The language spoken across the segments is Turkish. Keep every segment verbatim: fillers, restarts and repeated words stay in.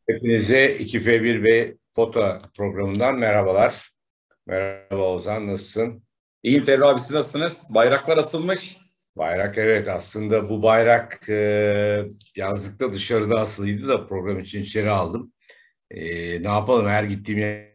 Hepinize iki fe bir ve foto programından merhabalar. Merhaba Ozan, nasılsın? İyiyim Ferru abi, siz nasılsınız? Bayraklar asılmış. Bayrak, evet, aslında bu bayrak e, yazlıkta dışarıda asılıydı da program için içeri aldım. E, ne yapalım, her gittiğim yer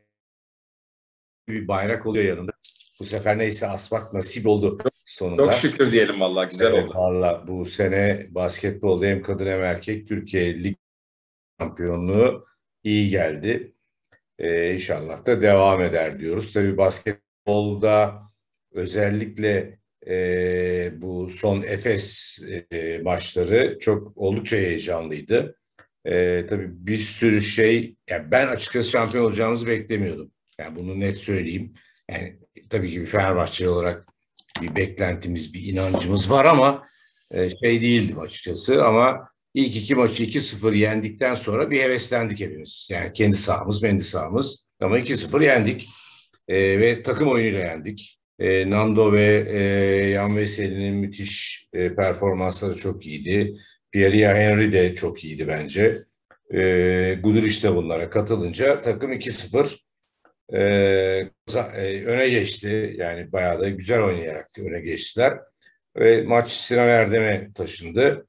bir bayrak oluyor yanında. Bu sefer neyse asmak nasip oldu Çok sonunda. şükür diyelim, vallahi güzel Evet, oldu. valla bu sene basketbolda hem kadın hem erkek Türkiye Lig şampiyonluğu iyi geldi. Ee, inşallah da devam eder diyoruz. Tabii basketbolda özellikle e, bu son Efes e, maçları çok oldukça heyecanlıydı. E, tabii bir sürü şey, yani ben açıkçası şampiyon olacağımızı beklemiyordum. Yani bunu net söyleyeyim. Yani tabii ki bir Fenerbahçe olarak bir beklentimiz, bir inancımız var ama e, şey değildim açıkçası. Ama ilk iki maçı iki sıfır yendikten sonra bir heveslendik hepimiz. Yani kendi sahamız, kendi sahamız. Ama iki sıfır yendik. E, ve takım oyunuyla yendik. E, Nando ve e, Yan Veseli'nin müthiş e, performansları çok iyiydi. Pierre Henry de çok iyiydi bence. E, Guduric de bunlara katılınca takım iki sıfır e, e, öne geçti. Yani bayağı da güzel oynayarak öne geçtiler. Ve maç Sinan Erdem'e taşındı.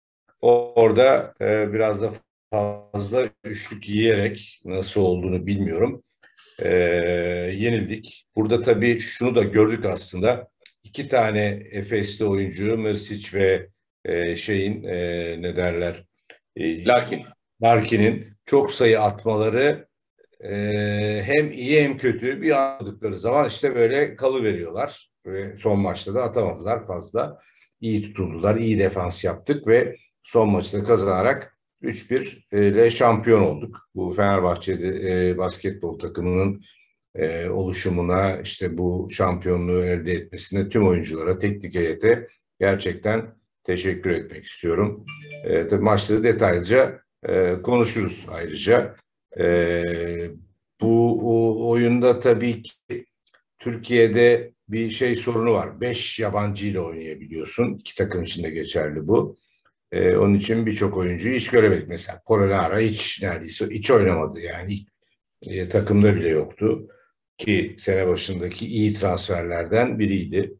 Orada e, biraz da fazla üçlük yiyerek, nasıl olduğunu bilmiyorum, e, yenildik. Burada tabii şunu da gördük aslında. İki tane Efesli oyuncu, Mrsic ve e, şeyin e, ne derler? E, Larkin. Larkin'in çok sayı atmaları e, hem iyi hem kötü. Bir aldıkları zaman işte böyle kalıveriyorlar. Ve son maçta da atamadılar fazla. İyi tutuldular, iyi defans yaptık ve son maçta kazanarak üç bir ile şampiyon olduk. Bu Fenerbahçe'de e, basketbol takımının e, oluşumuna, işte bu şampiyonluğu elde etmesine, tüm oyunculara, teknik heyete gerçekten teşekkür etmek istiyorum. E, tabii maçları detaylıca e, konuşuruz ayrıca. E, bu o, oyunda tabii ki Türkiye'de bir şey sorunu var. Beş yabancı ile oynayabiliyorsun. İki takım için de geçerli bu. E, onun için birçok oyuncuyu hiç göremedik. Mesela Polonara hiç neredeyse hiç oynamadı. Yani ilk e, takımda bile yoktu. Ki sene başındaki iyi transferlerden biriydi.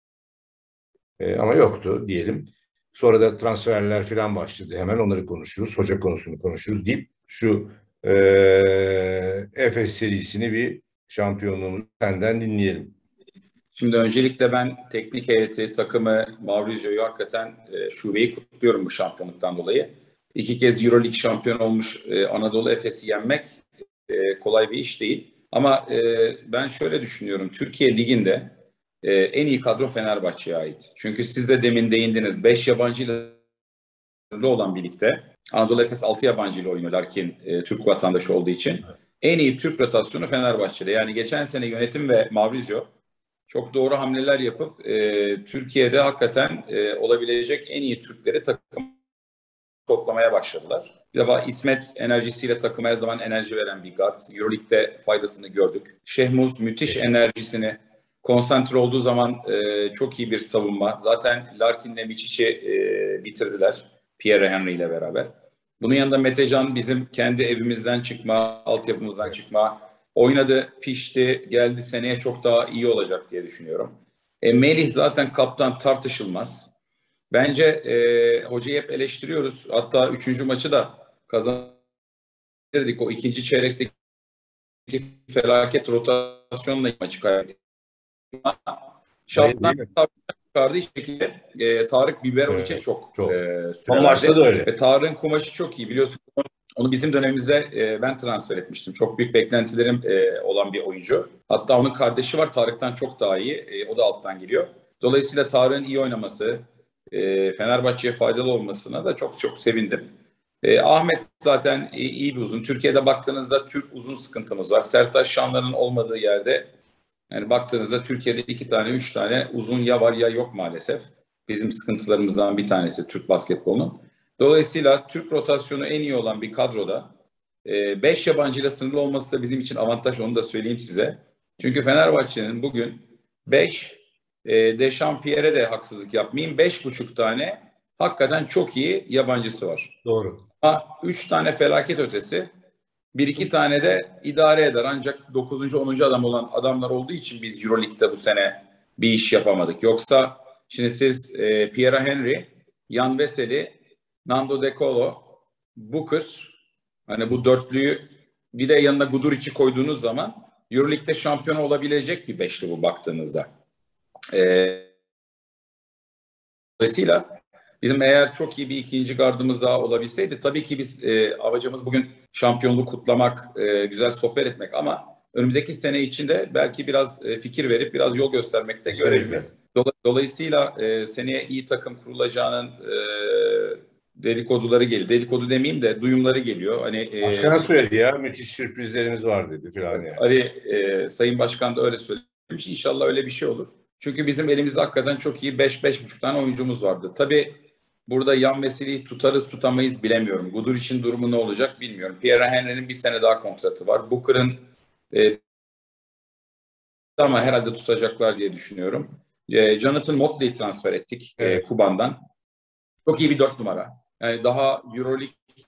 E, ama yoktu diyelim. Sonra da transferler falan başladı. Hemen onları konuşuruz. Hoca konusunu konuşuruz deyip şu e, Efes serisini, bir şampiyonluğumuzu senden dinleyelim. Şimdi öncelikle ben teknik heyeti, takımı, Maurizio'yu hakikaten e, şubeyi kutluyorum bu şampiyonluktan dolayı. İki kez Euroleague şampiyon olmuş e, Anadolu Efes'i yenmek e, kolay bir iş değil. Ama e, ben şöyle düşünüyorum. Türkiye Ligi'nde e, en iyi kadro Fenerbahçe'ye ait. Çünkü siz de demin değindiniz. Beş yabancıyla olan birlikte Anadolu Efes altı yabancı ile oynuyor, Larkin e, Türk vatandaşı olduğu için. En iyi Türk rotasyonu Fenerbahçe'de. Yani geçen sene yönetim ve Maurizio çok doğru hamleler yapıp e, Türkiye'de hakikaten e, olabilecek en iyi Türkleri takım toplamaya başladılar. Bir de İsmet enerjisiyle takıma her zaman enerji veren bir guard. Euroleague'de faydasını gördük. Şehmuz müthiş enerjisini, konsantre olduğu zaman e, çok iyi bir savunma. Zaten Larkin'le Micic'i e, bitirdiler Pierre Henry ile beraber. Bunun yanında Metecan bizim kendi evimizden çıkma, altyapımızdan çıkma. Oynadı, pişti, geldi, seneye çok daha iyi olacak diye düşünüyorum. E, Melih zaten kaptan, tartışılmaz. Bence e, hocayı hep eleştiriyoruz. Hatta üçüncü maçı da kazanırdık. O ikinci çeyrekteki felaket rotasyonla maçı kaybettik. Şaptan çıkardığı şekilde e, Tarık Biberovic'e Evet, çok, çok. e, süre Son maçta verdi. da öyle. Ve Tarık'ın kumaşı çok iyi, biliyorsun. Onu bizim dönemimizde e, ben transfer etmiştim. Çok büyük beklentilerim e, olan bir oyuncu. Hatta onun kardeşi var, Tarık'tan çok daha iyi. E, o da alttan geliyor. Dolayısıyla Tarık'ın iyi oynaması, e, Fenerbahçe'ye faydalı olmasına da çok çok sevindim. E, Ahmet zaten iyi, iyi bir uzun. Türkiye'de baktığınızda Türk uzun sıkıntımız var. Sertaç Şanlar'ın olmadığı yerde, yani baktığınızda Türkiye'de iki tane, üç tane uzun ya var ya yok maalesef. Bizim sıkıntılarımızdan bir tanesi Türk basketbolunun. Dolayısıyla Türk rotasyonu en iyi olan bir kadroda e, beş yabancıyla sınırlı olması da bizim için avantaj, onu da söyleyeyim size. Çünkü Fenerbahçe'nin bugün beş, e, Dechampierre'e de haksızlık yapmayayım, beş buçuk tane hakikaten çok iyi yabancısı var. Doğru. Ha, üç tane felaket ötesi, bir iki tane de idare eder. Ancak dokuzuncu onuncu adam olan adamlar olduğu için biz Euroleague'de bu sene bir iş yapamadık. Yoksa şimdi siz e, Pierre Henry, Jan Veseli, Nando De Colo, Booker, hani bu dörtlüyü bir de yanına Guduric'i koyduğunuz zaman Euroleague'de şampiyon olabilecek bir beşli bu baktığınızda. Ee, dolayısıyla bizim eğer çok iyi bir ikinci gardımız daha olabilseydi, tabii ki biz e, amacımız bugün şampiyonluğu kutlamak, e, güzel sohbet etmek, ama önümüzdeki sene içinde belki biraz e, fikir verip biraz yol göstermekte görevimiz. Dolayısıyla e, seneye iyi takım kurulacağının e, dedikoduları geliyor. Dedikodu demeyeyim de duyumları geliyor. Hani Başkan e, söyledi ya, müthiş sürprizlerimiz var dedi falan yani. Ali e, Sayın Başkan da öyle söylemiş. İnşallah öyle bir şey olur. Çünkü bizim elimizde hakikaten çok iyi beş beş buçuk tane oyuncumuz vardı. Tabii burada Jan Veseli'yi tutarız tutamayız bilemiyorum. Gudur için durumu ne olacak bilmiyorum. Pierre Henry'nin bir sene daha kontratı var. Booker'ın e, ama herhalde tutacaklar diye düşünüyorum. E, Jonathan Motley'i transfer ettik evet. e, Kuban'dan. Çok iyi bir dört numara. Yani daha Euroleague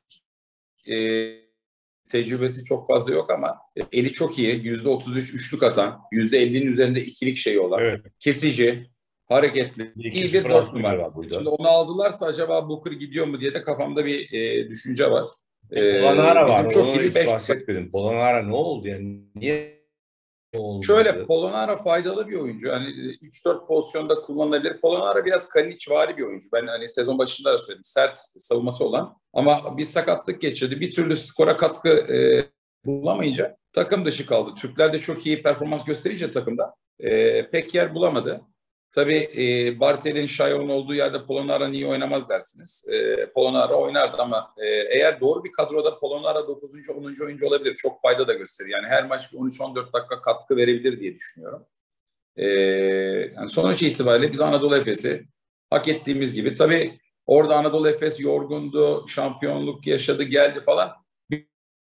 e, tecrübesi çok fazla yok ama eli çok iyi. yüzde otuz üç üçlük atan, yüzde ellinin üzerinde ikilik şeyi olan, evet. Kesici, hareketli, iyi bir dört numara. Şimdi onu aldılarsa acaba Booker gidiyor mu diye de kafamda bir e, düşünce var. E, Polonara var. Çok iyi bir beş bahsetmedim. Polonara ne oldu yani? Niye olmadı? Şöyle, Polonara faydalı bir oyuncu. Yani üç dört pozisyonda kullanılabilir. Polonara biraz Kalinic-vari bir oyuncu. Ben hani sezon başında da söyledim. Sert savunması olan. Ama bir sakatlık geçirdi. Bir türlü skora katkı e, bulamayınca takım dışı kaldı. Türkler de çok iyi performans gösterince takımda e, pek yer bulamadı. Tabii e, Bartel'in, Şayon'un olduğu yerde Polonara niye oynamaz dersiniz. E, Polonara oynardı ama e, eğer doğru bir kadroda Polonara dokuzuncu onuncu oyuncu olabilir. Çok fayda da gösterir. Yani her maç bir on üç on dört dakika katkı verebilir diye düşünüyorum. E, yani sonuç itibariyle biz Anadolu Efes'i hak ettiğimiz gibi, tabii orada Anadolu Efes yorgundu, şampiyonluk yaşadı, geldi falan. Bir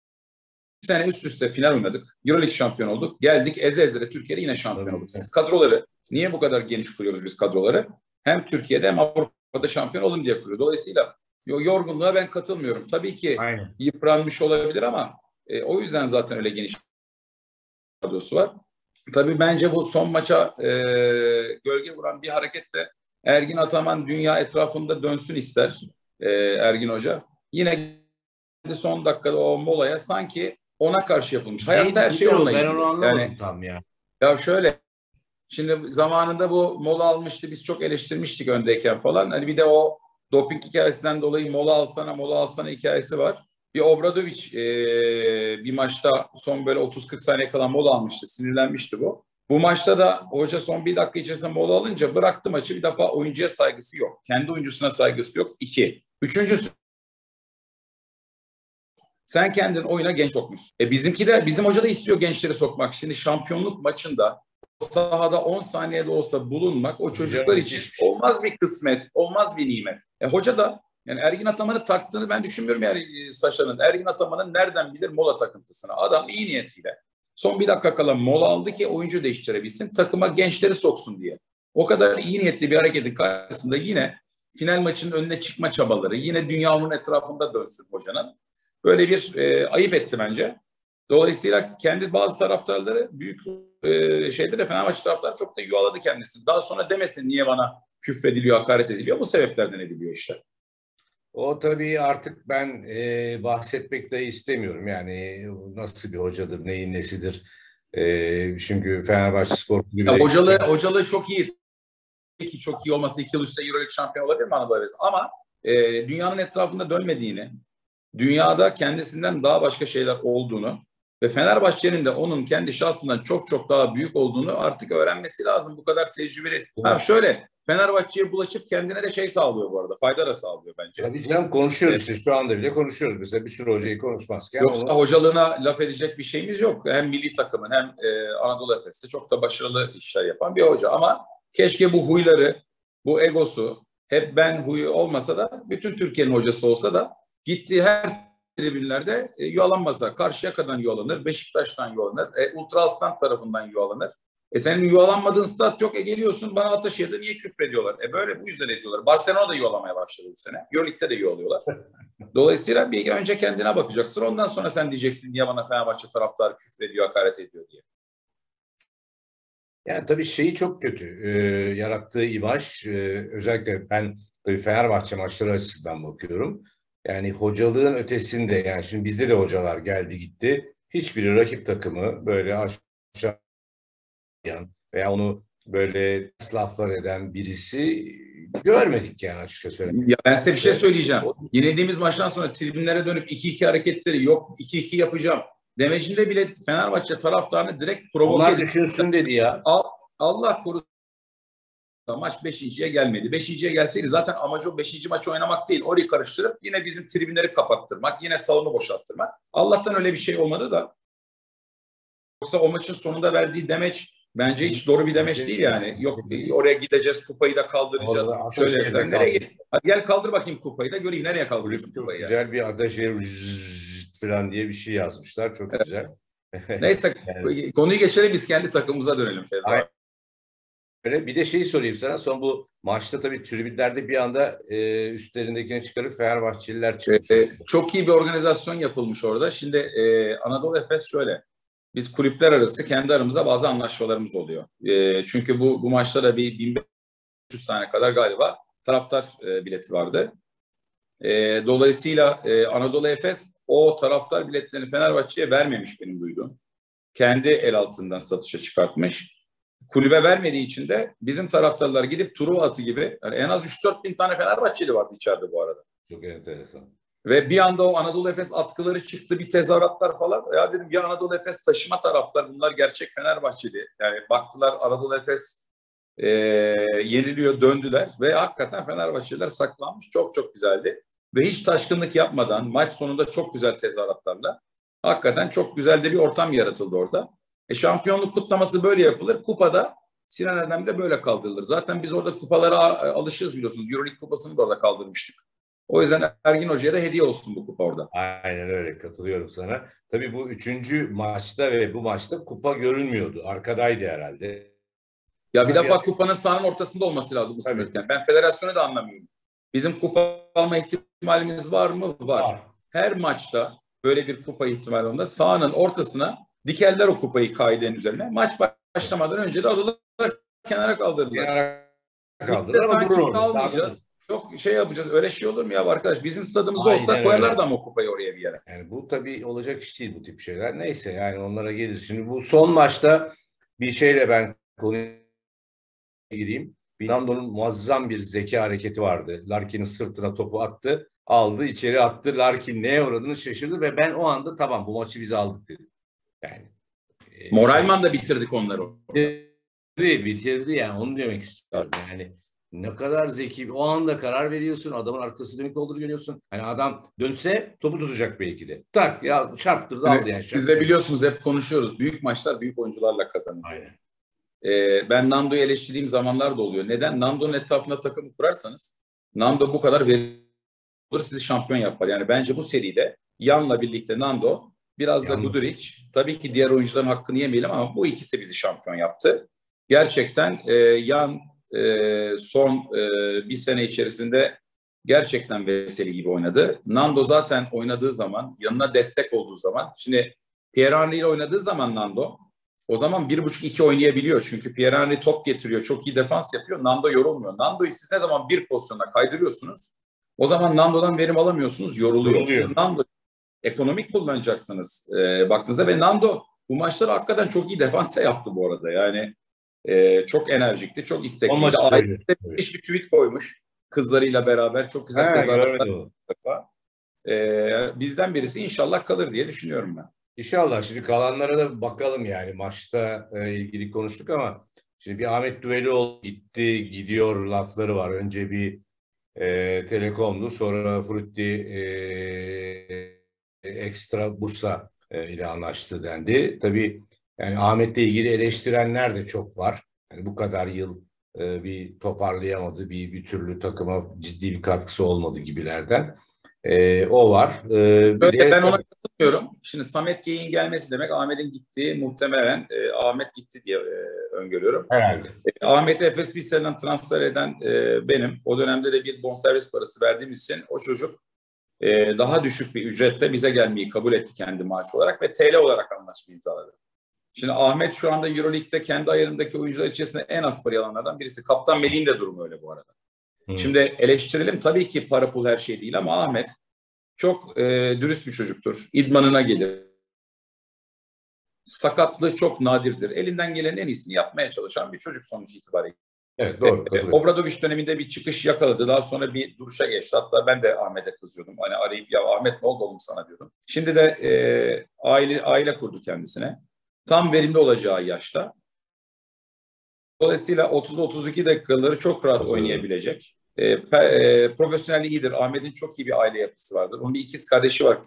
sene üst üste final oynadık. Euroleague şampiyon olduk. Geldik eze eze de Türkiye'de yine şampiyon olduk. Siz kadroları niye bu kadar geniş kuruyoruz biz kadroları? Hem Türkiye'de hem Avrupa'da şampiyon olun diye kuruyoruz. Dolayısıyla yorgunluğa ben katılmıyorum. Tabii ki aynen, yıpranmış olabilir ama e, o yüzden zaten öyle geniş kadrosu var. Tabii bence bu son maça e, gölge vuran bir hareket de Ergin Ataman dünya etrafında dönsün ister e, Ergin Hoca. Yine son dakikada o molaya sanki ona karşı yapılmış. Hayatta her şey onunla ilgili. Ben onu anlamadım yani, tam ya. Ya şöyle, şimdi zamanında bu mola almıştı. Biz çok eleştirmiştik öndeyken falan. Hani bir de o doping hikayesinden dolayı mola alsana mola alsana hikayesi var. Bir Obradovic e, bir maçta son böyle otuz kırk saniye kala mola almıştı. Sinirlenmişti bu. Bu maçta da hoca son bir dakika içerisinde mola alınca bıraktı maçı. Bir defa oyuncuya saygısı yok. Kendi oyuncusuna saygısı yok. İki. Üçüncüsü, sen kendin oyuna genç sokmuşsun. E bizimki de, bizim hoca da istiyor gençleri sokmak. Şimdi şampiyonluk maçında sahada on saniyede olsa bulunmak o çocuklar için olmaz bir kısmet, olmaz bir nimet. E hoca da yani Ergin Ataman'ı taktığını ben düşünmüyorum yani Saşa'nın. Ergin Ataman'ın nereden bilir mola takıntısını. Adam iyi niyetiyle son bir dakika kala mola aldı ki oyuncu değiştirebilsin, takıma gençleri soksun diye. O kadar iyi niyetli bir hareketin karşısında yine final maçının önüne çıkma çabaları, yine dünya onun etrafında dönsün hocanın. Böyle bir e, ayıp etti bence. Dolayısıyla kendi bazı taraftarları, büyük e, şeyde Fenerbahçe taraftarı çok da yuvaladı kendisini. Daha sonra demesin niye bana küfrediliyor, hakaret ediliyor. Bu sebeplerden ediliyor işte. O tabii artık ben e, bahsetmek de istemiyorum. Yani nasıl bir hocadır, neyin nesidir. E, çünkü Fenerbahçe Spor Kulübü... Ya, hocalığı, hocalığı çok iyi. Ki çok iyi olması iki yıl üstte Euroleague şampiyon olabilir mi Anadolu Efes? Ama e, dünyanın etrafında dönmediğini, dünyada kendisinden daha başka şeyler olduğunu ve Fenerbahçe'nin de onun kendi şahsından çok çok daha büyük olduğunu artık öğrenmesi lazım. Bu kadar tecrübeli. Ha şöyle, Fenerbahçe'ye bulaşıp kendine de şey sağlıyor bu arada. Fayda da sağlıyor bence. Tabii canım, konuşuyoruz evet. işte. Şu anda bile konuşuyoruz. Mesela bir sürü hocayı konuşmazken. Yoksa onu... hocalığına laf edecek bir şeyimiz yok. Hem milli takımın hem e, Anadolu Efes'te çok da başarılı işler yapan bir hoca. Ama keşke bu huyları, bu egosu, hep ben huyu olmasa da bütün Türkiye'nin hocası olsa da gittiği her tribünlerde e, yuvalanmasa. Karşıyaka'dan yuvalanır, Beşiktaş'tan yuvalanır, e, Ultra Aslan tarafından yuvalanır. E senin yuvalanmadığın stat yok. E geliyorsun bana Ataşehir'de niye küfrediyorlar? E böyle bu yüzden ediyorlar. Barcelona da yuvalamaya başladı bu sene. Euroleague'de de yuvalıyorlar. Dolayısıyla bir önce kendine bakacaksın. Ondan sonra sen diyeceksin niye bana Fenerbahçe taraftarı küfrediyor, hakaret ediyor diye. Yani tabii şeyi çok kötü. E, yarattığı imaj, e, özellikle ben tabii Fenerbahçe maçları açısından bakıyorum. Yani hocalığın ötesinde, yani şimdi bizde de hocalar geldi gitti. Hiçbiri rakip takımı böyle aşağı veya onu böyle laflar eden birisi görmedik yani, açıkça söyleyeyim. Ya ben size bir şey söyleyeceğim. Yenildiğimiz maçtan sonra tribünlere dönüp iki iki hareketleri yok iki iki yapacağım demecinde bile Fenerbahçe taraftarını direkt provoke Onlar edip düşünsün dedi ya. Allah korusun, maç beşinciye gelmedi. beşinciye gelseydi zaten amacı o beşinci maçı oynamak değil. Orayı karıştırıp yine bizim tribünleri kapattırmak, yine salonu boşalttırmak. Allah'tan öyle bir şey olmadı da. Yoksa o maçın sonunda verdiği demeç bence hiç doğru bir demeç değil yani. Yok oraya gideceğiz, kupayı da kaldıracağız. Şöyle sen nereye git? Hadi gel kaldır bakayım kupayı da göreyim nereye kaldırıyorsun çok kupayı. Güzel yani. bir Ataşehir falan diye bir şey yazmışlar. Çok evet. Güzel. Neyse yani. Konuyu geçelim, biz kendi takımımıza dönelim. Öyle. Bir de şeyi sorayım sana. Son bu maçta tabii tribünlerde bir anda e, üstlerindekini çıkarıp Fenerbahçeliler çıkmış. Ee, çok iyi bir organizasyon yapılmış orada. Şimdi e, Anadolu Efes şöyle. Biz kulüpler arası kendi aramızda bazı anlaşmalarımız oluyor. E, çünkü bu bu maçta da bir bin beş yüz tane kadar galiba taraftar e, bileti vardı. E, dolayısıyla e, Anadolu Efes o taraftar biletlerini Fenerbahçe'ye vermemiş benim duyduğum. Kendi el altından satışa çıkartmış. Kulübe vermediği için de bizim taraftarlar gidip Truva atı gibi yani en az üç dört bin tane Fenerbahçeli vardı içeride bu arada. Çok enteresan. Ve bir anda o Anadolu Efes atkıları çıktı, bir tezahüratlar falan. Ya dedim ya Anadolu Efes taşıma taraftar, bunlar gerçek Fenerbahçeli. Yani baktılar Anadolu Efes e, yeniliyor, döndüler ve hakikaten Fenerbahçeliler saklanmış. Çok çok güzeldi. Ve hiç taşkınlık yapmadan maç sonunda çok güzel tezahüratlarla hakikaten çok güzel de bir ortam yaratıldı orada. E, şampiyonluk kutlaması böyle yapılır. Kupada Sinan Erdem'de böyle kaldırılır. Zaten biz orada kupalara alışırız biliyorsunuz. Euroleague kupasını da orada kaldırmıştık. O yüzden Ergin Hoca'ya da hediye olsun bu kupa orada. Aynen öyle, katılıyorum sana. Tabii bu üçüncü maçta ve bu maçta kupa görünmüyordu. Arkadaydı herhalde. Ya bir defa kupanın sahanın ortasında olması lazım ısınırken. Ben federasyonu da anlamıyorum. Bizim kupa alma ihtimalimiz var mı? Var. var. Her maçta böyle bir kupa ihtimali olduğunda sahanın ortasına dikerler o kupayı kaidenin üzerine. Maç başlamadan önce de alırlar, kenara kaldırırlar. Kenara kaldırırlar ama sanki almayacağız. Çok şey yapacağız. Öyle şey olur mu ya arkadaş? Bizim stadımız Aynen olsa koyarlar da mı o kupayı oraya bir yere? Yani bu tabii olacak iş değil bu tip şeyler. Neyse yani onlara gelir. Şimdi bu son maçta bir şeyle ben konuya gireyim. Nando'nun muazzam bir zeki hareketi vardı. Larkin'in sırtına topu attı. Aldı, içeri attı. Larkin neye uğradığını şaşırdı ve ben o anda tamam bu maçı biz aldık dedim. Yani e, moralman da bitirdik onları. Bitirdi, bitirdi yani onu demek istiyorum. Yani ne kadar zeki. O anda karar veriyorsun. Adamın arkası dönük olduğunu görüyorsun. Hani adam dönse topu tutacak belki de. Tak ya çarptırdı aldı yani. Siz de biliyorsunuz hep konuşuyoruz. Büyük maçlar büyük oyuncularla kazanır. Aynen. Ee, ben Nando'yu eleştirdiğim zamanlar da oluyor. Neden? Nando'nun etrafına takımı kurarsanız Nando bu kadar verimli olur, sizi şampiyon yapar. Yani bence bu seride Yan'la birlikte Nando, biraz Yan. da Guduric, tabii ki diğer oyuncuların hakkını yemeyelim ama bu ikisi bizi şampiyon yaptı. Gerçekten e, Yan e, son e, bir sene içerisinde gerçekten Veseli gibi oynadı. Nando zaten oynadığı zaman, yanına destek olduğu zaman, şimdi Pierre Henry ile oynadığı zaman Nando, o zaman bir buçuk iki oynayabiliyor. Çünkü Pierre Henry top getiriyor, çok iyi defans yapıyor. Nando yorulmuyor. Nando'yu siz ne zaman bir pozisyonda kaydırıyorsunuz, o zaman Nando'dan verim alamıyorsunuz, yoruluyor. yoruluyor. Siz Nando ekonomik kullanacaksınız e, baktığınızda ve Nando bu maçları hakikaten çok iyi defans yaptı bu arada. Yani e, çok enerjikti, çok istekliydi. Ailede bir tweet koymuş kızlarıyla beraber. Çok güzel tezahüratlar. E, bizden birisi inşallah kalır diye düşünüyorum ben. İnşallah. Şimdi kalanlara da bakalım yani. Maçta e, ilgili konuştuk ama şimdi bir Ahmet Düvelioğlu gitti, gidiyor lafları var. Önce bir e, Telekom'du, sonra Frutti e, Ekstra Bursa e, ile anlaştı dendi. Tabii yani Ahmet'le ilgili eleştirenler de çok var. Yani bu kadar yıl e, bir toparlayamadı, bir bir türlü takıma ciddi bir katkısı olmadı gibilerden. E, o var. E, bir Öyle, de ben ona katılmıyorum. Şimdi Samet Geyik'in gelmesi demek Ahmet'in gittiği, muhtemelen e, Ahmet gitti diye e, öngörüyorum. herhalde. E, Ahmet'i Efes Pilsen'den transfer eden e, benim. O dönemde de bir bonservis parası verdiğimiz için o çocuk e, daha düşük bir ücretle bize gelmeyi kabul etti kendi maaş olarak ve T L olarak anlaşma imzaladı. Şimdi Ahmet şu anda Euroleague'de kendi ayarındaki oyuncular içerisinde en az parayı alanlardan birisi. Kaptan Melih'in de durumu öyle bu arada. Hmm. Şimdi eleştirelim, tabii ki para pul her şey değil ama Ahmet çok e, dürüst bir çocuktur. İdmanına gelir. Sakatlığı çok nadirdir. Elinden gelen en iyisini yapmaya çalışan bir çocuk sonuç itibariyle. Evet, doğru. E, Obradoviç döneminde bir çıkış yakaladı. Daha sonra bir duruşa geçti. Hatta ben de Ahmet'e kızıyordum. Hani arayıp ya Ahmet ne oldu oğlum sana diyordum. Şimdi de e, aile aile kurdu kendisine. Tam verimli olacağı yaşta. Dolayısıyla otuz otuz iki dakikaları çok rahat oynayabilecek. E, pe, e, profesyonel iyidir. Ahmet'in çok iyi bir aile yapısı vardır. Onun bir ikiz kardeşi var.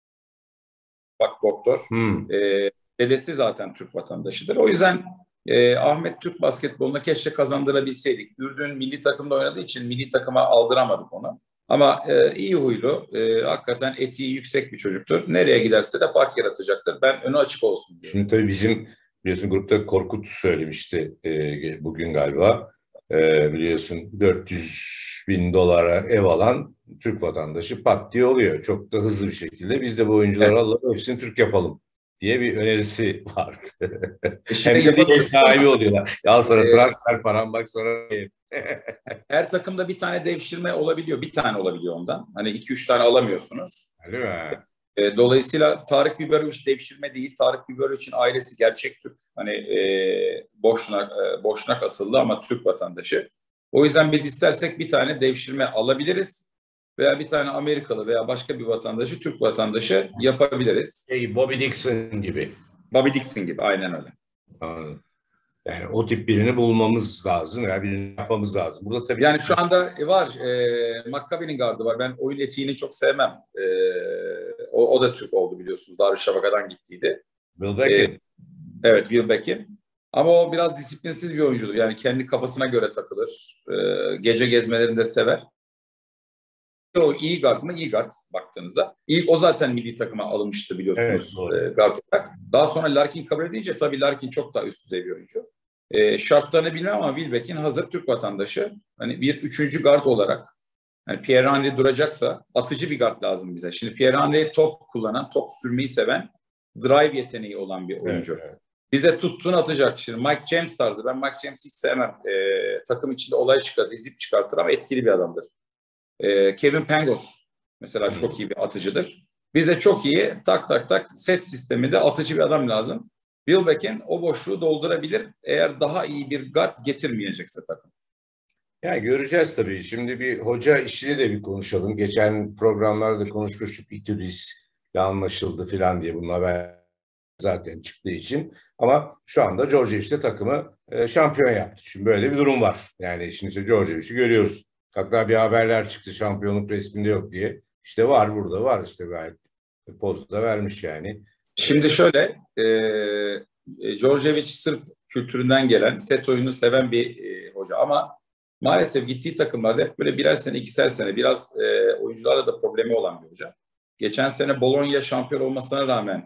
Bak doktor. Hmm. E, dedesi zaten Türk vatandaşıdır. O yüzden e, Ahmet Türk basketboluna keşke kazandırabilseydik. Ürdün milli takımda oynadığı için milli takıma aldıramadık onu. Ama e, iyi huylu, e, hakikaten etiği yüksek bir çocuktur. Nereye giderse de fark yaratacaktır. Ben önü açık olsun diyorum. Şimdi tabii bizim biliyorsun grupta Korkut söylemişti e, bugün galiba. E, biliyorsun dört yüz bin dolara ev alan Türk vatandaşı pat diye oluyor. Çok da hızlı bir şekilde. Biz de bu oyuncuları Evet. alalım, hepsini Türk yapalım diye bir önerisi vardı. E şimdi Hem de bir ev yapabiliriz sahibi ama, oluyorlar. Ya sonra e, transfer param bak sonra her takımda bir tane devşirme olabiliyor. Bir tane olabiliyor ondan. Hani iki üç tane alamıyorsunuz. değil mi? E, dolayısıyla Tarık Biberoviç devşirme değil. Tarık Biberoviç'in ailesi gerçek Türk. Hani e, Boşnak, e, Boşnak asıllı ama Türk vatandaşı. O yüzden biz istersek bir tane devşirme alabiliriz. Veya bir tane Amerikalı veya başka bir vatandaşı Türk vatandaşı yapabiliriz. Şey, Bobby Dixon gibi. Bobby Dixon gibi, aynen öyle. Anladım. Yani o tip birini bulmamız lazım. Yani birini yapmamız lazım. Burada tabii Yani şu anda var. E, Maccabi'nin gardı var. Ben oyun etiğini çok sevmem. E, o, o da Türk oldu biliyorsunuz. Darüşşafaka'dan gittiydi. Will Beckett. E, evet, Will Beckett. Ama o biraz disiplinsiz bir oyuncudur. Yani kendi kafasına göre takılır. E, gece gezmelerini de sever. O iyi guard mı? İyi guard baktığınızda. İlk o zaten milli takıma alınmıştı biliyorsunuz, Evet, e, guard olarak. Daha sonra Larkin kabul edince tabii Larkin çok daha üst düzey bir oyuncu. E, şartlarını bilmem ama Wilbeck'in hazır Türk vatandaşı. Hani bir üçüncü guard olarak, yani Pierre Henry duracaksa atıcı bir guard lazım bize. Şimdi Pierre Henry top kullanan, top sürmeyi seven, drive yeteneği olan bir oyuncu. Evet, evet. Bize tuttuğunu atacak. Şimdi Mike James tarzı. Ben Mike James'i hiç sevmem. E, takım içinde olay çıkartır, zip çıkartır ama etkili bir adamdır. E, Kevin Pangos mesela çok iyi bir atıcıdır. Bize çok iyi tak tak tak set sisteminde atıcı bir adam lazım. Wilbeck'in o boşluğu doldurabilir eğer daha iyi bir guard getirmeyecekse takım. Yani göreceğiz tabii. Şimdi bir hoca işini de bir konuşalım. Geçen programlarda konuşmuştuk. İtudis'le anlaşıldı falan diye bununla ben zaten çıktığı için. Ama şu anda Djordjevic de takımı e, şampiyon yaptı. Şimdi böyle bir durum var. Yani şimdi işte Djordjevic'i görüyoruz. Hatta bir haberler çıktı şampiyonluk resminde yok diye. İşte var, burada var işte gayet. Poz da vermiş yani. Şimdi şöyle, e, Djordjevic Sırp kültüründen gelen, set oyunu seven bir e, hoca ama maalesef gittiği takımlarda hep böyle birer sene, ikişer sene biraz e, oyuncularla da problemi olan bir hoca. Geçen sene Bologna şampiyon olmasına rağmen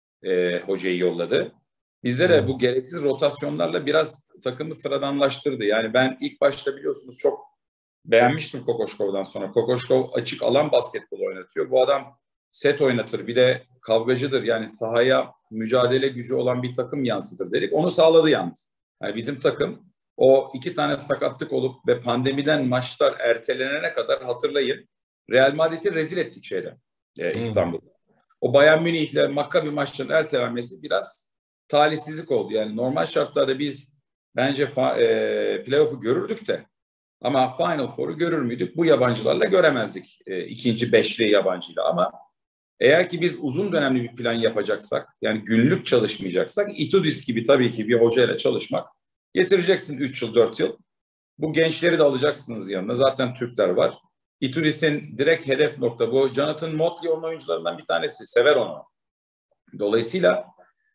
e, hocayı yolladı. Bizde de bu gereksiz rotasyonlarla biraz takımı sıradanlaştırdı. Yani ben ilk başta biliyorsunuz çok beğenmiştim Kokoşkov'dan sonra. Kokoşkov açık alan basketbol oynatıyor. Bu adam set oynatır. Bir de kavgacıdır. Yani sahaya mücadele gücü olan bir takım yansıtır dedik. Onu sağladı yalnız. Yani bizim takım o iki tane sakatlık olup ve pandemiden maçlar ertelenene kadar hatırlayın. Real Madrid'i rezil ettik şeyde e, İstanbul'da. O Bayern Münih'le Maccabi maçlarının ertelenmesi biraz talihsizlik oldu. Yani normal şartlarda biz bence e, playoff'u görürdük de ama Final Four'u görür müydük? Bu yabancılarla göremezdik. E, ikinci beşli yabancıyla ama eğer ki biz uzun dönemli bir plan yapacaksak, yani günlük çalışmayacaksak, Itudis gibi tabii ki bir hocayla çalışmak, getireceksin üç yıl, dört yıl. Bu gençleri de alacaksınız yanına. Zaten Türkler var. Itudis'in direkt hedef nokta bu. Jonathan Motley onun oyuncularından bir tanesi. Sever onu. Dolayısıyla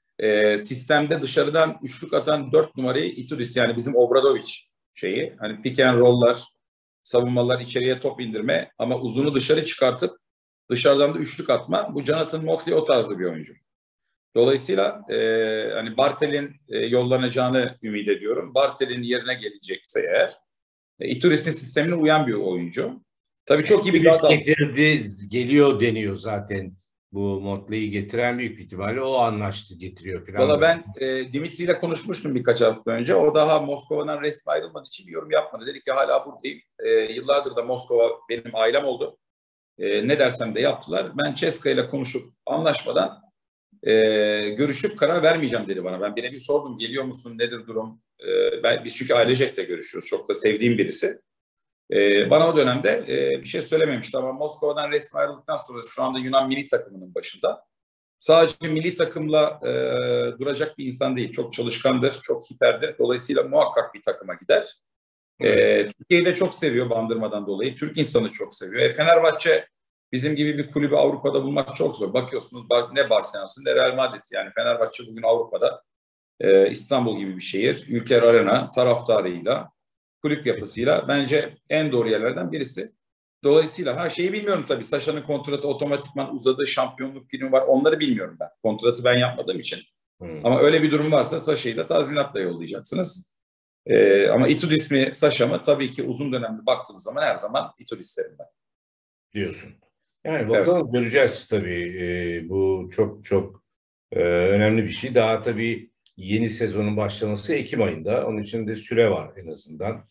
e, sistemde dışarıdan üçlük atan dört numarayı Itudis, yani bizim Obradovic şeyi. Hani pick and roll'lar, savunmalar, içeriye top indirme ama uzunu dışarı çıkartıp dışarıdan da üçlük atma. Bu Jonathan Motley o tarzda bir oyuncu. Dolayısıyla e, hani Bartel'in e, yollanacağını ümit ediyorum. Bartel'in yerine gelecekse eğer e, Ituris'in sistemine uyan bir oyuncu. Tabii çok iyi bir Biz guard. getirdi, geliyor deniyor zaten. Bu Motley'i getiren büyük ihtimalle o anlaştı, getiriyor falan. Valla ben e, Dimitri ile konuşmuştum birkaç hafta önce. O daha Moskova'dan resmi ayrılmadığı için bir yorum yapmadı. Dedi ki hala buradayım. E, yıllardır da Moskova benim ailem oldu. E, ne dersem de yaptılar. Ben Ceska ile konuşup anlaşmadan e, görüşüp karar vermeyeceğim dedi bana. Ben birebir sordum, geliyor musun, nedir durum? E, ben, biz çünkü ailecek de görüşüyoruz. Çok da sevdiğim birisi. E, bana o dönemde e, bir şey söylememişti ama Moskova'dan resmi ayrıldıktan sonra şu anda Yunan milli takımının başında. Sadece milli takımla e, duracak bir insan değil. Çok çalışkandır, çok hiperdir. Dolayısıyla muhakkak bir takıma gider. E, Türkiye'yi de çok seviyor Bandırma'dan dolayı. Türk insanı çok seviyor. E, Fenerbahçe bizim gibi bir kulübü Avrupa'da bulmak çok zor. Bakıyorsunuz ne Barcelona'sı ne Real Madrid. Yani Fenerbahçe bugün Avrupa'da e, İstanbul gibi bir şehir. Ülker Arena taraftarıyla, kulüp yapısıyla bence en doğru yerlerden birisi. Dolayısıyla her şeyi bilmiyorum tabii. Saşa'nın kontratı otomatikman uzadı, şampiyonluk primi var. Onları bilmiyorum ben. Kontratı ben yapmadığım için. Hmm. Ama öyle bir durum varsa Saşa'yı da tazminatla yollayacaksınız. Ee, ama Itudis mi Saşa mı? Tabii ki uzun dönemde baktığımız zaman her zaman Itudis derim ben. Diyorsun. Yani bakalım, evet, göreceğiz tabii. Ee, bu çok çok e, önemli bir şey. Daha tabii yeni sezonun başlaması Ekim ayında. Onun için de süre var en azından.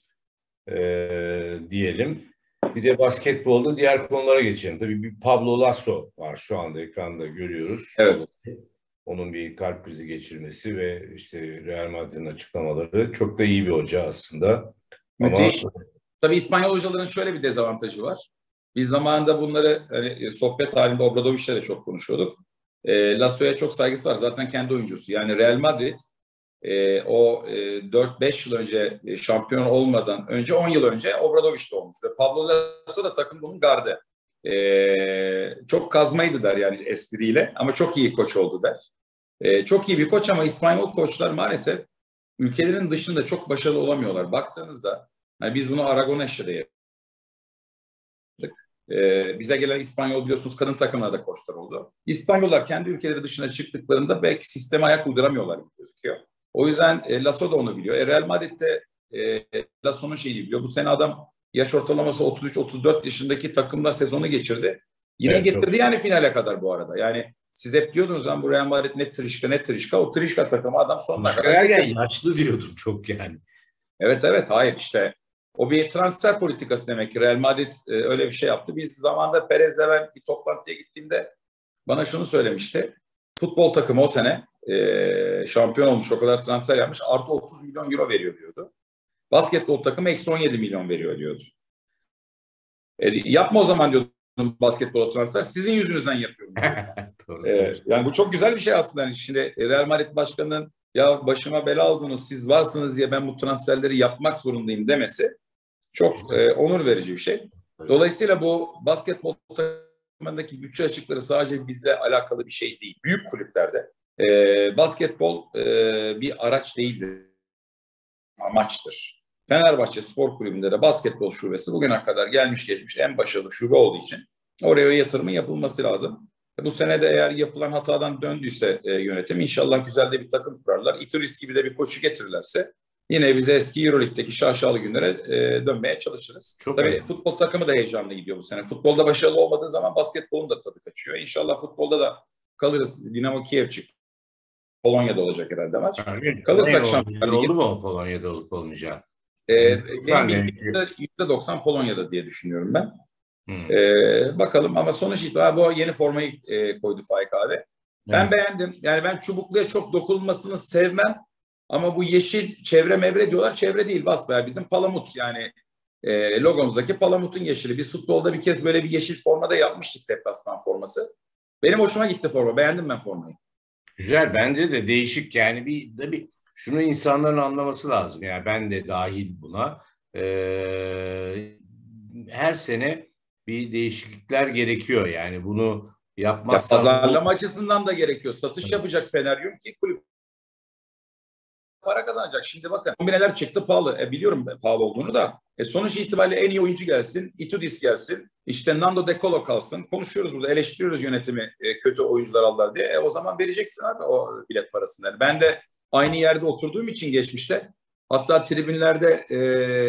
Ee, diyelim. Bir de basketbolda diğer konulara geçelim. Tabii bir Pablo Lasso var şu anda ekranda görüyoruz. Evet. Onun bir kalp krizi geçirmesi ve işte Real Madrid'in açıklamaları. Çok da iyi bir hoca aslında. Müthiş. Ama... Tabii İspanyol hocaların şöyle bir dezavantajı var. Biz zamanında bunları hani, sohbet halinde Obradoviç'le de çok konuşuyorduk. E, Lasso'ya çok saygısı var. Zaten kendi oyuncusu. Yani Real Madrid e, o e, dört beş yıl önce e, şampiyon olmadan önce on yıl önce Obradoviç'te olmuş. Ve Pablo Lasso da takım bunun gardı. E, çok kazmaydı der yani espriyle ama çok iyi koç oldu der. E, çok iyi bir koç ama İspanyol koçlar maalesef ülkelerin dışında çok başarılı olamıyorlar. Baktığınızda yani biz bunu Aragones'te de yaptık. Ee, bize gelen İspanyol biliyorsunuz kadın takımlarda koçlar oldu. İspanyollar kendi ülkeleri dışına çıktıklarında belki sisteme ayak uyduramıyorlar gibi gözüküyor. O yüzden e, Lasso da onu biliyor. E, Real Madrid'de e, Lasso'nun şeyini biliyor. Bu sene adam yaş ortalaması otuz üç otuz dört yaşındaki takımla sezonu geçirdi. Yine evet, getirdi çok... yani finale kadar bu arada. Yani siz hep diyordunuz lan bu Real Madrid net trişka net trişka. O trişka takımı adam sonuna kadar getirdi. Yaşlı diyordum çok yani. Evet evet hayır işte. O bir transfer politikası demek ki. Real Madrid e, öyle bir şey yaptı. Biz zamanında Perez'le ben bir toplantıya gittiğimde bana şunu söylemişti. Futbol takımı o sene e, şampiyon olmuş, o kadar transfer yapmış. Artı otuz milyon euro veriyor diyordu. Basketbol takımı eksi on yedi milyon veriyor diyordu. E, yapma o zaman diyordum basketbol transfer. Sizin yüzünüzden yapıyorum. e, yani bu çok güzel bir şey aslında. Yani şimdi Real Madrid başkanının ya başıma bela oldunuz siz varsınız diye ben bu transferleri yapmak zorundayım demesi çok e, onur verici bir şey. Dolayısıyla bu basketbol takımındaki bütçe açıkları sadece bizle alakalı bir şey değil. Büyük kulüplerde e, basketbol e, bir araç değildir, amaçtır. Fenerbahçe Spor Kulübü'nde de basketbol şubesi bugüne kadar gelmiş geçmiş en başarılı şube olduğu için oraya yatırımın yapılması lazım. Bu sene de eğer yapılan hatadan döndüyse e, yönetim inşallah güzel de bir takım kurarlar. Ituris gibi de bir koçu getirirlerse yine bize eski Euroleague'deki şaşalı günlere e, dönmeye çalışırız. Çok Tabii önemli. Futbol takımı da heyecanlı gidiyor bu sene. Futbolda başarılı olmadığı zaman basketbolun da tadı kaçıyor. İnşallah futbolda da kalırız. Dinamo Kiev çıktı. Polonya'da olacak herhalde maç. Yani, Kalırsak şampiyon oldu mu Polonya'da olup olmayacağı? Ee, benim bildiğim yüzde doksan Polonya'da diye düşünüyorum ben. Hmm. Ee, bakalım ama sonuç itibariyle bu yeni formayı e, koydu Faik abi. Evet. Ben beğendim. Yani ben çubukluya çok dokunulmasını sevmem. Ama bu yeşil çevre mevre diyorlar. Çevre değil basbayağı bizim palamut yani e, logomuzdaki palamutun yeşili. Biz futbolda bir kez böyle bir yeşil formada yapmıştık deplasman forması. Benim hoşuma gitti forma. Beğendim ben formayı. Güzel. Bence de değişik yani bir tabii şunu insanların anlaması lazım. Yani ben de dahil buna. Ee, her sene bir değişiklikler gerekiyor. Yani bunu yapmazsan... Ya pazarlama bu... açısından da gerekiyor. Satış evet. yapacak Feneryum ki kulüp para kazanacak. Şimdi bakın kombineler çıktı pahalı. E, biliyorum pahalı olduğunu da. E, sonuç itibariyle en iyi oyuncu gelsin, Itudis gelsin, işte Nando De Colo kalsın. Konuşuyoruz burada, eleştiriyoruz yönetimi e, kötü oyuncular aldılar diye. E, o zaman vereceksin abi o bilet parasını. Yani ben de aynı yerde oturduğum için geçmişte, hatta tribünlerde e,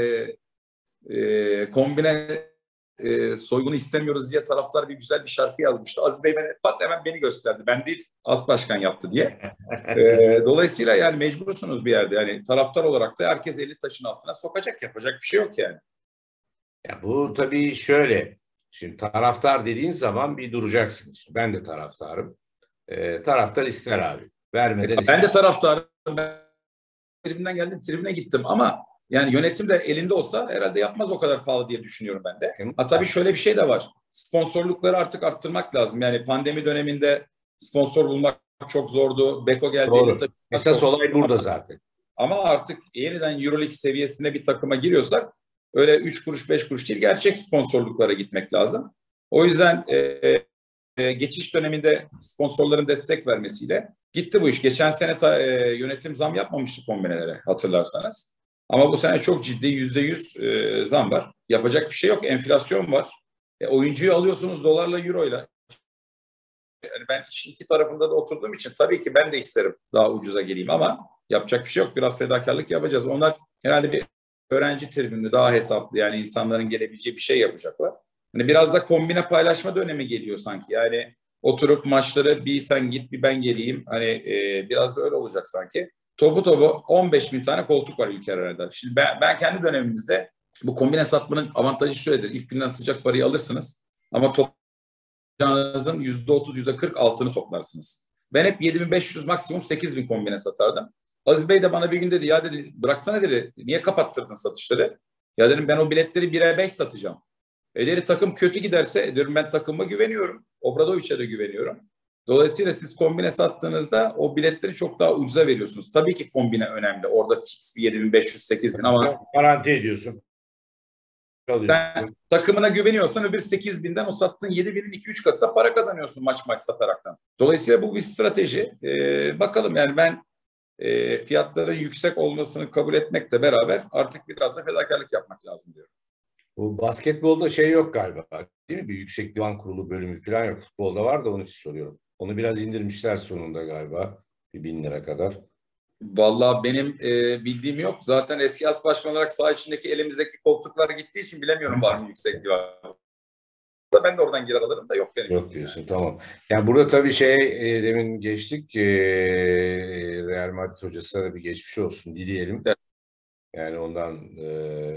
e, kombine e, soygunu istemiyoruz diye taraftar bir güzel bir şarkı yazmıştı. Aziz Bey beni, pat hemen beni gösterdi. Ben değil, As Başkan yaptı diye. E, dolayısıyla yani mecbursunuz bir yerde. Yani taraftar olarak da herkes eli taşın altına sokacak. Yapacak bir şey yok yani. Ya bu tabii şöyle. Şimdi taraftar dediğin zaman bir duracaksın. İşte ben de taraftarım. E, taraftar ister abi. Vermeden E, ister. ben de taraftarım. Ben tribünden geldim, tribüne gittim ama yani yönetim de elinde olsa herhalde yapmaz o kadar pahalı diye düşünüyorum ben de. Ha tabii şöyle bir şey de var. Sponsorlukları artık arttırmak lazım. Yani pandemi döneminde sponsor bulmak çok zordu. Beko geldi. Doğru. Esas olay burada zaten. Ama artık yeniden EuroLeague seviyesine bir takıma giriyorsak öyle üç kuruş beş kuruş değil, gerçek sponsorluklara gitmek lazım. O yüzden e, e, geçiş döneminde sponsorların destek vermesiyle gitti bu iş. Geçen sene ta, e, yönetim zam yapmamıştı kombinelere, hatırlarsanız. Ama bu sene çok ciddi yüzde yüz e, zam var. Yapacak bir şey yok. Enflasyon var. E, oyuncuyu alıyorsunuz dolarla, euroyla. Yani ben işin iki tarafında da oturduğum için tabii ki ben de isterim daha ucuza geleyim ama yapacak bir şey yok. Biraz fedakarlık yapacağız. Onlar herhalde bir öğrenci tribünü daha hesaplı, yani insanların gelebileceği bir şey yapacaklar. Hani biraz da kombine paylaşma dönemi geliyor sanki. Yani oturup maçları bir sen git bir ben geleyim. Hani e, biraz da öyle olacak sanki. Topu topu on beş bin tane koltuk var ülke arasında. Şimdi ben, ben kendi dönemimizde bu kombine satmanın avantajı şöyledir. İlk günden sıcak parayı alırsınız ama top yapacağınızın yüzde otuz, yüzde kırk altını toplarsınız. Ben hep yedi bin beş yüz maksimum sekiz bin kombine satardım. Aziz Bey de bana bir gün dedi, ya dedi bıraksana dedi, niye kapattırdın satışları? Ya dedim ben o biletleri bire beş satacağım. Eğer takım kötü giderse diyorum ben takıma güveniyorum. Obradoviç'e de güveniyorum. Dolayısıyla siz kombine sattığınızda o biletleri çok daha ucuza veriyorsunuz. Tabii ki kombine önemli. Orada fix bir yedi bin beş yüz sekiz bin ama garanti ediyorsun. Ben, takımına güveniyorsan öbür sekiz binden o sattığın yedi binin iki üç katı da para kazanıyorsun maç maç sataraktan. Dolayısıyla bu bir strateji. Ee, bakalım yani ben e, fiyatların yüksek olmasını kabul etmekle beraber artık biraz da fedakarlık yapmak lazım diyorum. Bu basketbolda şey yok galiba, değil mi? Bir yüksek divan kurulu bölümü falan yok. Futbolda var da onun için soruyorum. Onu biraz indirmişler sonunda galiba. Bir bin lira kadar. Vallahi benim e, bildiğim yok. Zaten eski as başkan olarak saha içindeki elimizdeki koltuklar gittiği için bilemiyorum var mı yüksek divan. Ben de oradan girer alırım da yok benim. Yok diyorsun, tamam. Yani burada tabii şey e, demin geçtik. E, Real Madrid hocasına da bir geçmiş olsun dileyelim. Evet. Yani ondan e,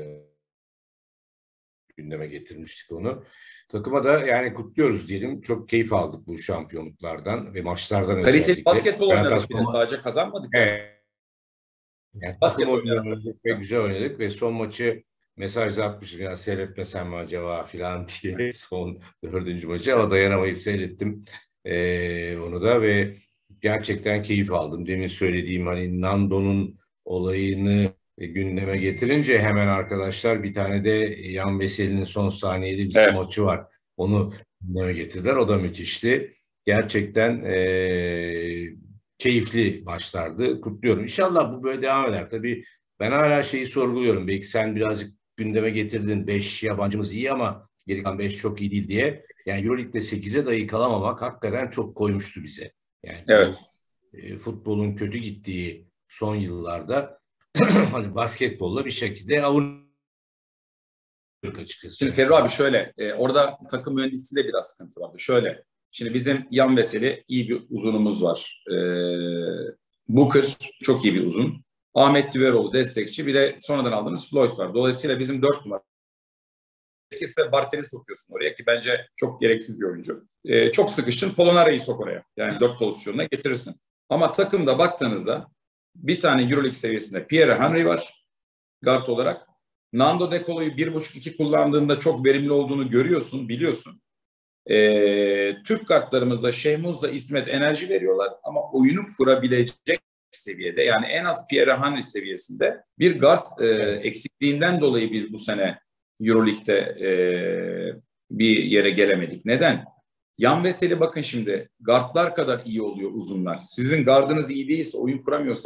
gündeme getirmiştik onu. Takıma da yani kutluyoruz diyelim. Çok keyif aldık bu şampiyonluklardan ve maçlardan özellikle. Kaliteli basketbol oynadık Galatasaray- bile, sadece kazanmadık. Evet. Yani takım Basket oynadık. oynadık ve güzel oynadık ve son maçı mesajda atmıştım ya, seyretmesem mi acaba filan diye son dördüncü maçı, ama dayanamayıp seyrettim ee, onu da ve gerçekten keyif aldım. Demin söylediğim hani Nando'nun olayını gündeme getirince hemen arkadaşlar bir tane de Yan Veseli'nin son saniyede bir Evet. smaçı var. Onu gündeme getirdiler. O da müthişti. Gerçekten ee, keyifli maçlardı. Kutluyorum. İnşallah bu böyle devam eder. Tabii ben hala şeyi sorguluyorum. Belki sen birazcık gündeme getirdin. beş yabancımız iyi ama geri kalan beş çok iyi değil diye. Yani EuroLeague'de sekize dahi kalamamak hakikaten çok koymuştu bize. Yani Evet. bu, e, futbolun kötü gittiği son yıllarda hani basketbolla bir şekilde avunmak açıkçası. Şimdi Ferru abi şöyle, e, orada takım mühendisliğinde biraz sıkıntı vardı. Şöyle, şimdi bizim Yan Veseli iyi bir uzunumuz var. E, Booker çok iyi bir uzun. Ahmet Düveroğlu destekçi, bir de sonradan aldığımız Floyd var. Dolayısıyla bizim dört numara. Gerekirse Bartel'i sokuyorsun oraya ki bence çok gereksiz bir oyuncu. E, çok sıkıştın, Polonara'yı sok oraya. Yani dört pozisyonuna getirirsin. Ama takımda baktığınızda bir tane EuroLeague seviyesinde Pierre Henry var guard olarak. Nando De Colo'yu bir buçuk iki kullandığında çok verimli olduğunu görüyorsun, biliyorsun. Ee, Türk kartlarımızda Şehmuz'la İsmet enerji veriyorlar ama oyunu kurabilecek seviyede, yani en az Pierre Henry seviyesinde bir guard e, eksikliğinden dolayı biz bu sene EuroLeague'de e, bir yere gelemedik. Neden? Yan Veseli bakın şimdi guardlar kadar iyi oluyor uzunlar. Sizin gardınız iyi değilse, oyun kuramıyorsa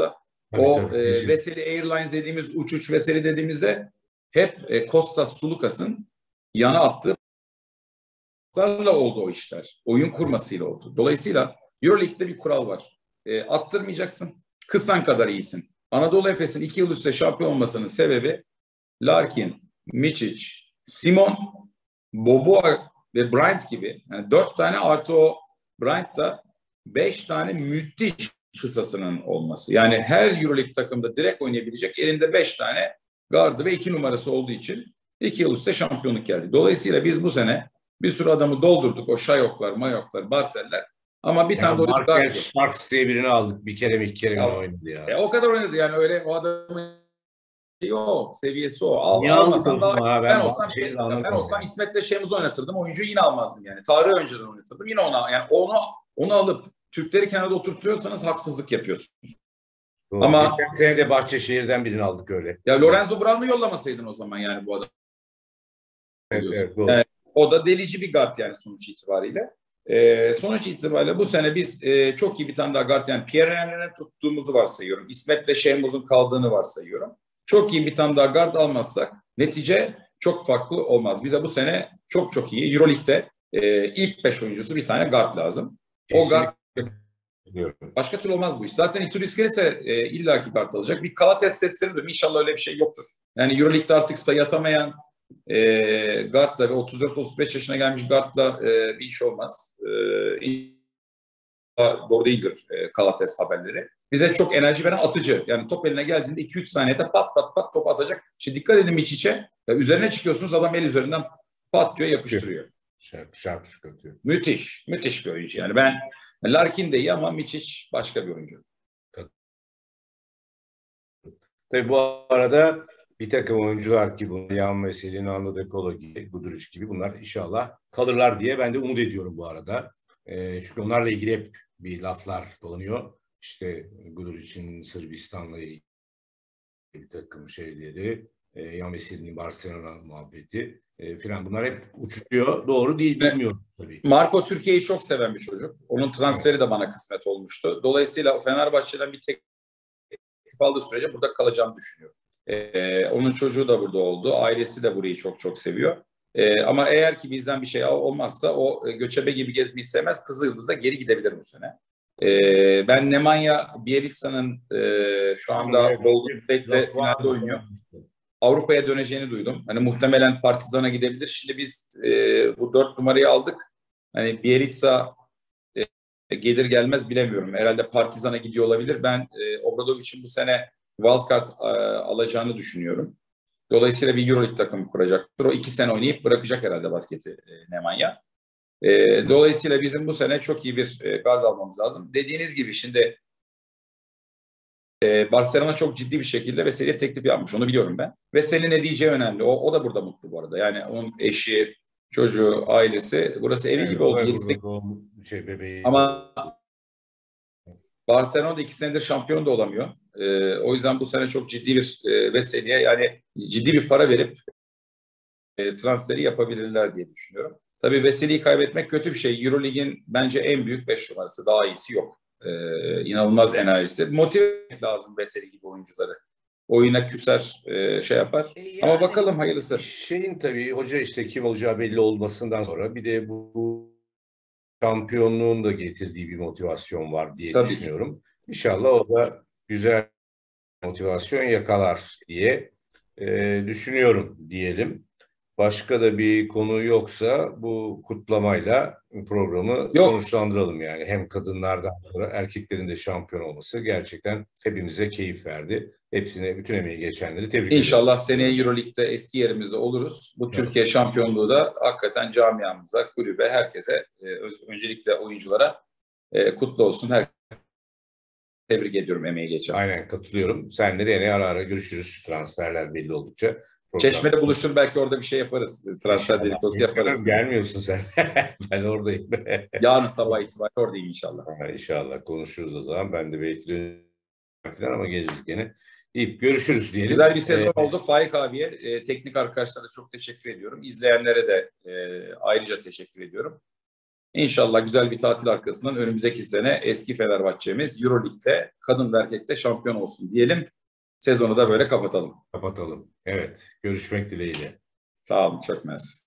Tabii, O tabii, e, kesin. Veseli Airlines dediğimiz uçuş Veseli dediğimizde hep e, Kostas Sulukas'ın yana attığı paslarla oldu o işler. Oyun kurmasıyla oldu. Dolayısıyla Euroleague'de bir kural var. E, attırmayacaksın. Kısan kadar iyisin. Anadolu Efes'in iki yıl üstte şampiyon olmasının sebebi Larkin, Mičić, Simon, Boboa ve Bryant gibi. Yani dört tane artı o Bryant'ta beş tane müthiş kısasının olması. Yani her Euroleague takımda direkt oynayabilecek elinde beş tane gardı ve iki numarası olduğu için iki yıl üstte şampiyonluk geldi. Dolayısıyla biz bu sene bir sürü adamı doldurduk. O Şayoklar, Mayoklar, Barteller. Ama bir Ya tane de oyuncu Markel guard yok. Starks diye birini aldık. Bir kere mi iki kere mi Ya, ne oynadı ya. e, o kadar oynadı yani öyle o adamın şeyi o, seviyesi o. Al, Niye aldık almasan o daha zaman ha? ben Ben olsam bazı şey, şeyleri ben anlamadım olsam yani. İsmet'le Şemuz'u oynatırdım. Oyuncuyu yine almazdım yani. Tarık'ı önceden oynatırdım. Yine ona yani onu onu alıp Türkleri kenarda oturtuyorsanız haksızlık yapıyorsunuz. Doğru. Ama Geçen sene de Bahçeşehir'den birini aldık öyle. ya Lorenzo Brown'u yollamasaydın o zaman yani bu adam Evet, oluyorsun. evet, doğru. Yani o da delici bir guard yani sonuç itibariyle. Ee, sonuç itibariyle bu sene biz e, çok iyi bir tane daha guard yani Pierre Henry'nin tuttuğumuzu varsayıyorum. İsmet'le Şemuz'un kaldığını varsayıyorum. Çok iyi bir tane daha guard almazsak netice çok farklı olmaz. Bize bu sene çok çok iyi Euroleague'de e, ilk beş oyuncusu bir tane guard lazım. O guard Kesinlikle diyorum. başka türlü olmaz bu iş. Zaten Itudis gelirse e, illaki guard alacak. Bir Kalates sesleri de İnşallah öyle bir şey yoktur. Yani Euroleague'de artık sayı atamayan e, guardla ve otuz dört otuz beş yaşına gelmiş guardla e, bir iş olmaz. E, doğru değildir e, Kalates haberleri. Bize çok enerji veren atıcı. Yani top eline geldiğinde iki üç saniyede pat pat pat top atacak. Şimdi dikkat edin Mičić'e. Üzerine çıkıyorsunuz adam el üzerinden pat diyor yapıştırıyor. Şarp şarp çıkartıyor. Müthiş. Müthiş bir oyuncu yani. Ben Larkin de iyi ama Mičić başka bir oyuncu. Tabii bu arada bir takım oyuncular ki bunlar Yan Veseli, Nando De Colo gibi, Guduric gibi bunlar inşallah kalırlar diye ben de umut ediyorum bu arada. E, çünkü onlarla ilgili hep bir laflar dolanıyor. İşte Guduric'in Sırbistan'la ilgili bir takım şeyleri, e, Yan Veseli'nin Barcelona muhabbeti e, filan bunlar hep uçuyor. Doğru değil bilmiyoruz tabii. Marco Türkiye'yi çok seven bir çocuk. Onun transferi de bana kısmet olmuştu. Dolayısıyla Fenerbahçe'den bir tek aldığı sürece burada kalacağını düşünüyorum. Ee, onun çocuğu da burada oldu. Ailesi de burayı çok çok seviyor. Ee, ama eğer ki bizden bir şey olmazsa o göçebe gibi gezmeyi sevmez. Kızılyıldız'a geri gidebilir bu sene. Ee, ben Nemanja Bjelica'nın e, şu anda Golden State'le finalde oynuyor. Avrupa'ya döneceğini duydum. Hani muhtemelen Partizan'a gidebilir. Şimdi biz e, bu dört numarayı aldık. Hani Bjelica gelir gelmez bilemiyorum. Herhalde Partizan'a gidiyor olabilir. Ben e, Obradovic'in bu sene wildcard e, alacağını düşünüyorum. Dolayısıyla bir Euroleague takımı kuracaktır. O iki sene oynayıp bırakacak herhalde basketi e, Nemanja. E, dolayısıyla bizim bu sene çok iyi bir e, guard almamız lazım. Dediğiniz gibi şimdi e, Barcelona çok ciddi bir şekilde Veseli'ye teklif yapmış. Onu biliyorum ben. Veseli ne diyeceği önemli. O, o da burada mutlu bu arada. Yani onun eşi, çocuğu, ailesi. Burası evi Evet, gibi oldu. yedi sekiz şey bebeği. Ama Barcelona iki senedir şampiyon da olamıyor. Ee, o yüzden bu sene çok ciddi bir e, Veseli'ye yani ciddi bir para verip e, transferi yapabilirler diye düşünüyorum. Tabii Veseli'yi kaybetmek kötü bir şey. Euroleague'in bence en büyük beş numarası. Daha iyisi yok. Ee, inanılmaz enerjisi. Motive etmek lazım Veseli gibi oyuncuları. Oyuna küser, e, şey yapar. Yani, ama bakalım hayırlısı. Şeyin tabii hoca işte kim olacağı belli olmasından sonra bir de bu şampiyonluğun da getirdiği bir motivasyon var diye tabii düşünüyorum. Ki. İnşallah o da güzel motivasyon yakalar diye e, düşünüyorum diyelim. Başka da bir konu yoksa bu kutlamayla programı Yok. sonuçlandıralım yani. Hem kadınlardan sonra erkeklerin de şampiyon olması gerçekten hepimize keyif verdi. Hepsine, bütün emeği geçenleri tebrik ederim. İnşallah seneye Euroleague'de eski yerimizde oluruz. Bu evet. Türkiye şampiyonluğu da hakikaten camiamıza, kulübe, herkese, e, öncelikle oyunculara e, kutlu olsun. Her tebrik ediyorum emeği geçen. Aynen katılıyorum. Seninle de ara ara görüşürüz transferler belli oldukça. Çeşme'de buluşur belki orada bir şey yaparız. Transfer dedikodusu yaparız. Gelmiyorsun sen. Ben oradayım. Yarın sabah itibariyle oradayım inşallah. Ha, İnşallah konuşuruz o zaman. Ben de belki falan ama geliriz gene. İyi görüşürüz diyelim. Güzel bir sezon ee, oldu. Faik abiye, e, teknik arkadaşlara çok teşekkür ediyorum. İzleyenlere de e, ayrıca teşekkür ediyorum. İnşallah güzel bir tatil arkasından önümüzdeki sene eski Fenerbahçe'miz Euroleague'de kadın ve erkekte şampiyon olsun diyelim. Sezonu da böyle kapatalım. Kapatalım. Evet. Görüşmek dileğiyle. Sağ olun, çok mersi.